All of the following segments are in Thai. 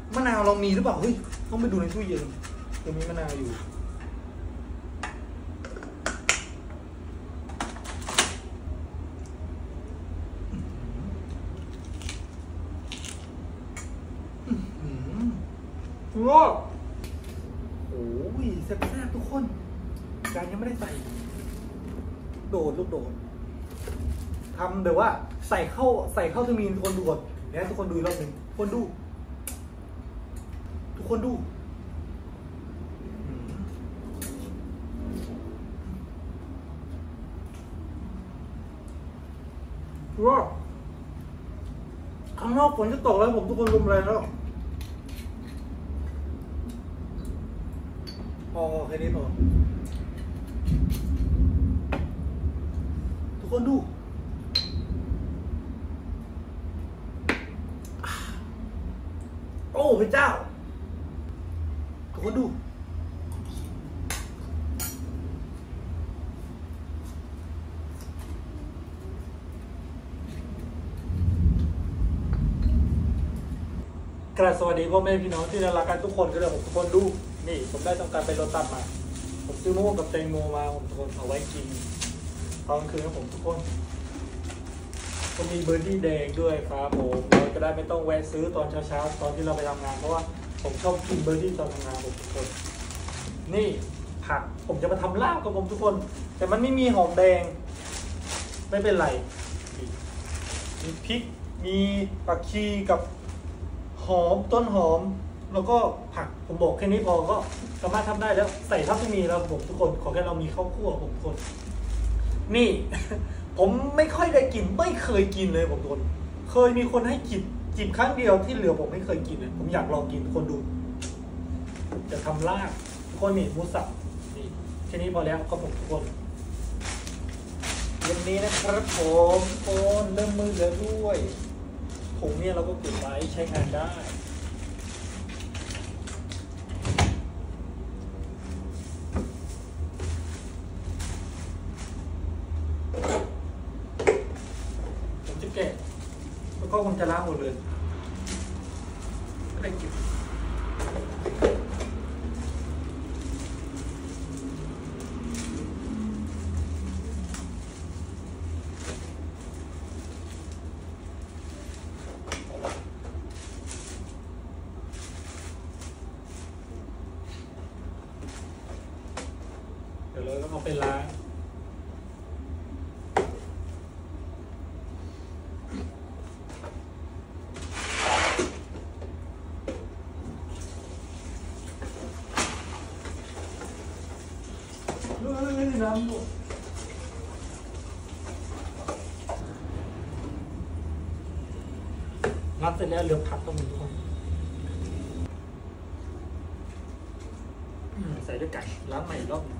มะนาวเรามีหรือเปล่าเฮ้ยต้องไปดูในตู้เย็นจะมีมะนาวอยู่ว้าวโอ้ยแซ่บๆทุกคนการยังไม่ได้ใส่โดดลูกโดดทำแบบว่าใส่เข้าจะมีทุกคนดูก่อนเดี๋ยวทุกคนดูอีกรอบหนึ่งทุกคนดูว้าวข้างนอกฝนจะตกแล้วผมทุกคนลมแรงแล้วพอแค่นี้พอทุกคนดูโอ้พระเจ้าทุกคนดูกราบสวัสดีพ่อแม่พี่น้องที่รักกันทุกคนก็เลยผมทุกคนดูนี่ผมได้ทำการไปรถตัดมาผมซื้อมะม่วงกับแตงโมมาผมทุกคนเอาไว้กินตอนคืนของผมทุกคนก็มีเบอร์ดี้แดงด้วยครับผมเราจะได้ไม่ต้องแวะซื้อตอนเช้าตอนที่เราไปทำงานเพราะว่าผมชอบกินเบอร์ดี้ตอนทำงานผมทุกคนนี่ผักผมจะมาทำลาบกับผมทุกคนแต่มันไม่มีหอมแดงไม่เป็นไรมีพริกมีผักชีกับหอมต้นหอมแล้วก็ผักผมบอกแค่นี้พอก็สามารถทำได้แล้วใส่เท่าที่มีแล้วผมทุกคนขอแค่เรามีข้าวคั่วผมทุกคนนี่ ผมไม่ค่อยได้กินไม่เคยกินเลยผมทุกคนเคยมีคนให้จิบครั้งเดียวที่เหลือผมไม่เคยกินเลยผมอยากลองกินคนดูจะทำลาบทุกคนนี่หมูสับนี่แค่นี้พอแล้วก็ผมทุกคนเย็นนี้นะครับผมทุกคนเริ่มมือแล้วด้วยผงเนี่ยเราก็เก็บไว้ใช้งานได้ผมจะแกะแล้วก็ผมจะล้างหมดเลยไม่ได้เก็บเดี๋ยวเราต้องเอาไปล้างน้ำด้วยงัดเสร็จแล้วเหลือผักต้องมีทุกคนใส่ด้วยไก่ล้างใหม่อีกรอบ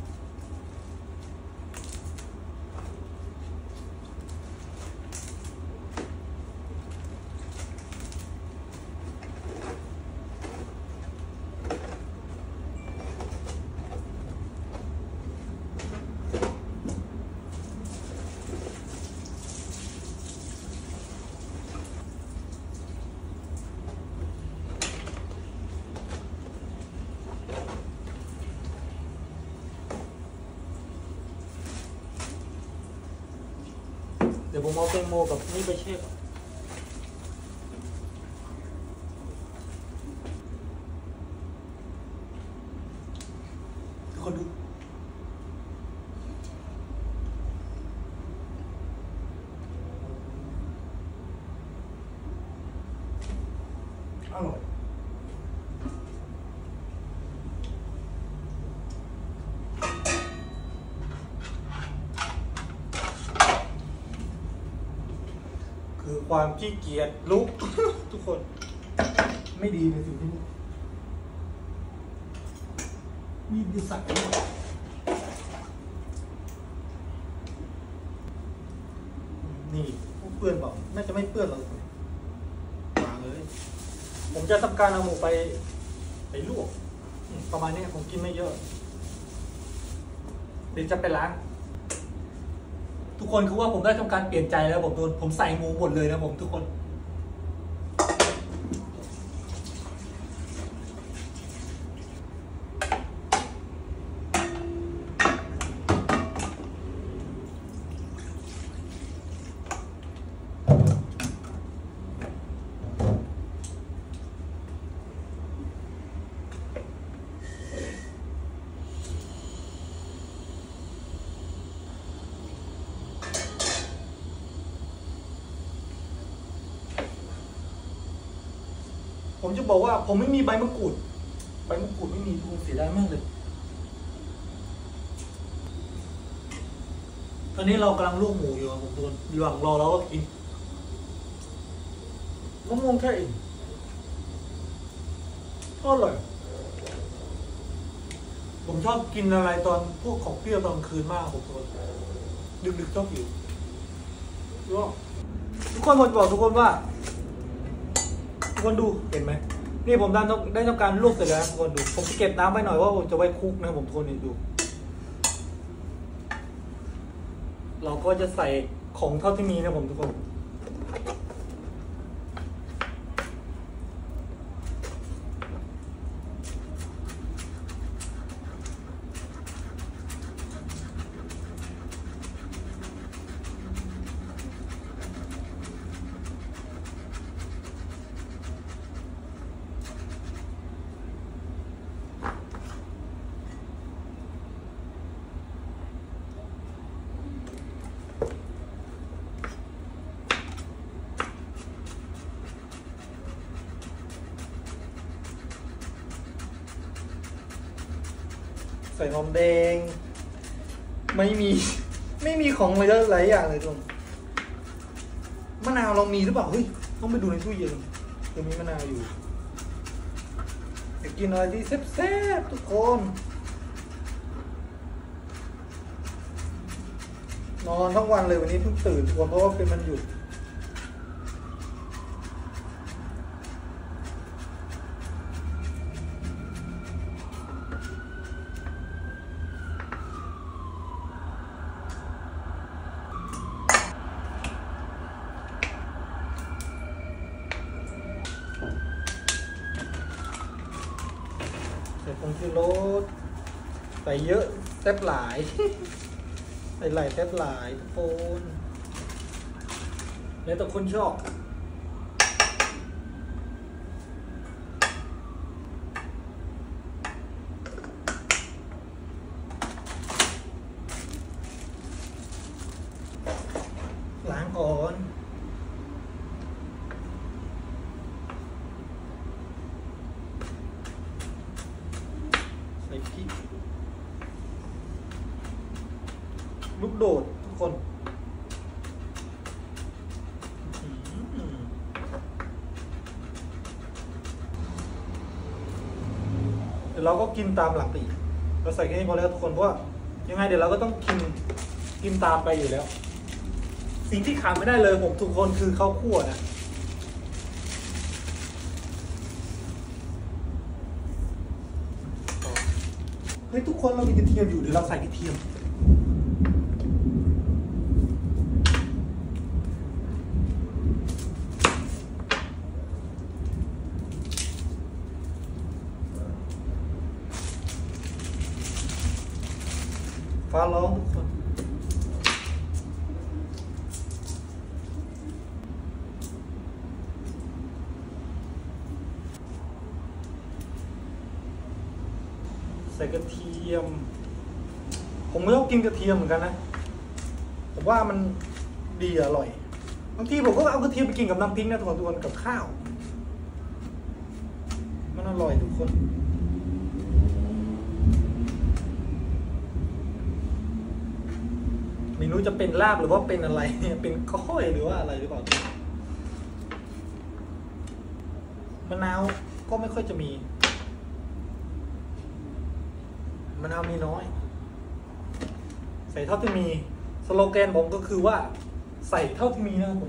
เดี๋ยวผมเอาแตงโมกับนี่ไปแช่ก่อนคนดูอร่อยคือความขี้เกียจลุก ทุกคนไม่ดีในสิ่งที่มีดิสักนี่เปื้อนเปล่าน่าจะไม่เปื้อนหรอกวางเลยผมจะทำการเอาหมูไปลวกประมาณนี้ผมกินไม่เยอะเดี๋ยวจะไปล้างทุกคนคือว่าผมได้ทำการเปลี่ยนใจแล้วผมใส่หมูหมดเลยนะผมทุกคนผมจะบอกว่าผมไม่มีใบมะกรูดไม่มีทุกคนเสียดายมากเลยตอนนี้เรากำลังลวกหมูอยู่ครับผมทุกคนระหว่างรอเราก็กินมะม่วงแค่เองก็อร่อยผมชอบกินอะไรตอนพวกของเปรี้ยวตอนคืนมากผมทุกคนดึกๆชอบอยู่ทุกคนผมบอกทุกคนว่าทุกคนดูเห็นไหมนี่ผมได้ทำการลวกเสร็จแล้วทุกคนดูผมจะเก็บน้ำไว้หน่อยว่าผมจะไว้คลุกนะผมทุกคนดูเราก็จะใส่ของเท่าที่มีนะผมทุกคนใส่หอมแดงไม่มีของอะไรหลายอย่างเลยทุกคนมะนาวเรามีหรือเปล่าเฮ้ยต้องไปดูในตู้เย็นยังมีมะนาวอยู่อยากกินอะไรที่แซ่บๆทุกคนนอนทั้งวันเลยวันนี้เพิ่งตื่นทุกคนเพราะว่าเป็นวันหยุดใส่ผงชูรสใส่เยอะแซ่บหลาย ใส่หลายแซ่บหลายทุกคนแล้วแต่คนชอบล้างก่อนใส่พริกลูกโดดทุกคนเดี๋ยวเราก็กินตามหลังไปอีกเราใส่แค่นี้พอแล้วทุกคนเพราะว่ายังไงเดี๋ยวเราก็ต้องกินตามไปอยู่แล้วสิ่งที่ขาดไม่ได้เลยผมทุกคนคือข้าวคั่วนะเฮ้ยทุกคนเรามีกระเทียมอยู่เดี๋ยวเราใส่กระเทียมฟ้าร้องทุกคนใส่กระเทียมผมไม่ชอบกินกระเทียมเหมือนกันนะผมว่ามันดีอร่อยบางทีผมก็เอากระเทียมไปกินกับน้ำพริกนะทุกคนกับข้าวมันอร่อยทุกคนไม่รู้จะเป็นลาบหรือว่าเป็นอะไรเนี่ยเป็นก้อยหรือว่าอะไรหรือเปล่ามะนาวก็ไม่ค่อยจะมีมะนาวมีน้อยใส่เท่าที่มีสโลแกนผมก็คือว่าใส่เท่าที่มีนะครับผม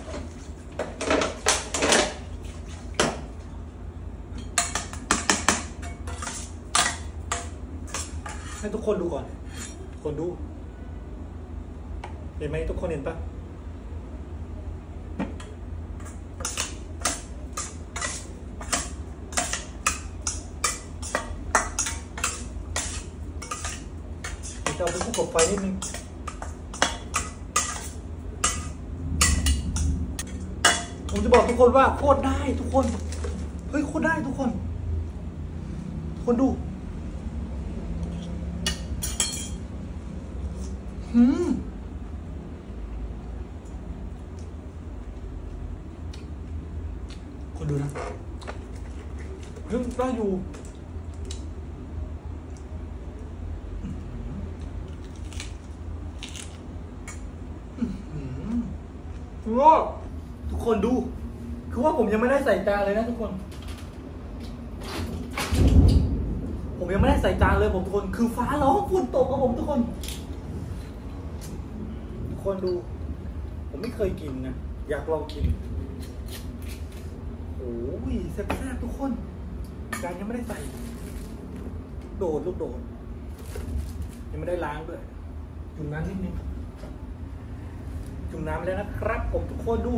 ให้ทุกคนดูก่อนคนดูเห็นไหมทุกคนเห็นปะจะเอาไปคลุกกับไฟนิดนึงผมจะบอกทุกคนว่าโคตรได้ทุกคนเฮ้ยโคตรได้ทุกคนคนดูคนดูนะยังได้อยู่ว้าวทุกคนดูคือว่าผมยังไม่ได้ใส่จานเลยนะทุกคนผมยังไม่ได้ใส่จานเลยผมทุกคนคือฟ้าร้องฝนตกครับผมทุกคนดูผมไม่เคยกินนะอยากลองกินโอ้ยแซ่บๆทุกคนจานยังไม่ได้ใส่โดดลูกโดดยังไม่ได้ล้างด้วยจุ่มน้ำนิดนึงจุ่มน้ำแล้วนะครับผมทุกคนดู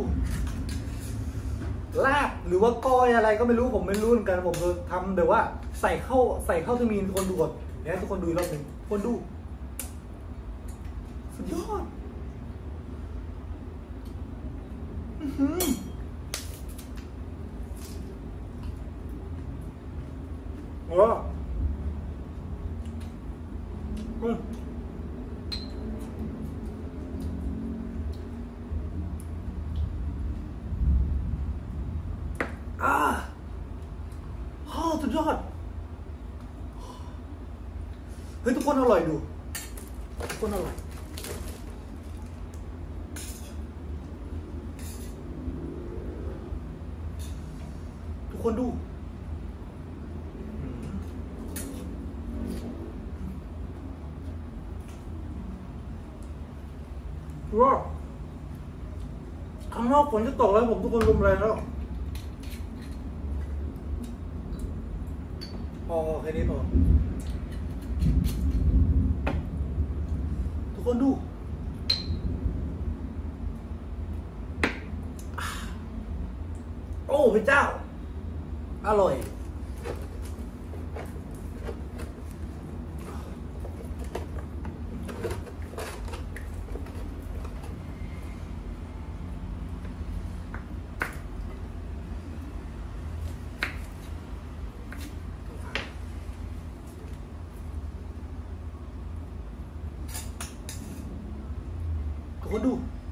ลาบหรือว่าก้อยอะไรก็ไม่รู้ผมไม่รู้เหมือนกันผมจะทำแบบว่าใส่เข้าทมีนทุกคนดูก่อนเดี๋ยวให้ทุกคนดูอีกรอบหนึ่งทุกคนดูสุดยอดว้าวสุดยอดเฮ้ยทุกคนอร่อยดูทุกคนอร่อยทุกคนดูว้าวข้างนอกฝนจะตกแล้วผมทุกคนลมแรงแล้วพอแค่นี้พอทุกคนดูโอ้พระเจ้าอร่อยทุกคนดู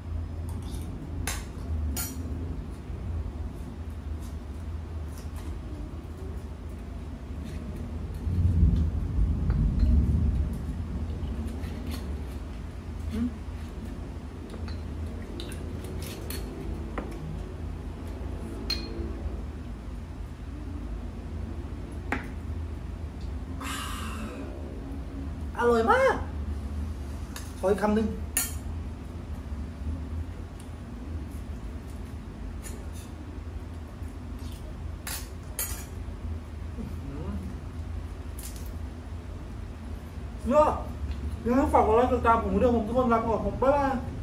อร่อยมากขออีกคำหนึ่งเยอะยังฝากกดไลค์กดติดตามผมด้วยผมทุกคนรักผมบ๊ายบาย